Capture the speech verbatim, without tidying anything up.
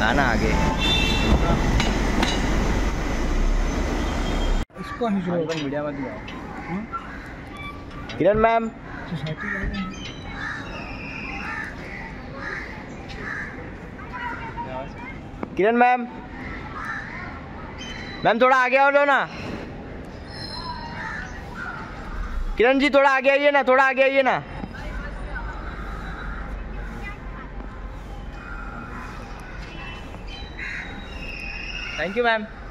आना आगे। इसको मीडिया में दिया। Kiran ma'am, Kiran ma'am, ma'am थोड़ा आगे आओ लो ना। किरण जी थोड़ा आगे आइए ना, थोड़ा आगे आइए ना। Thank you ma'am.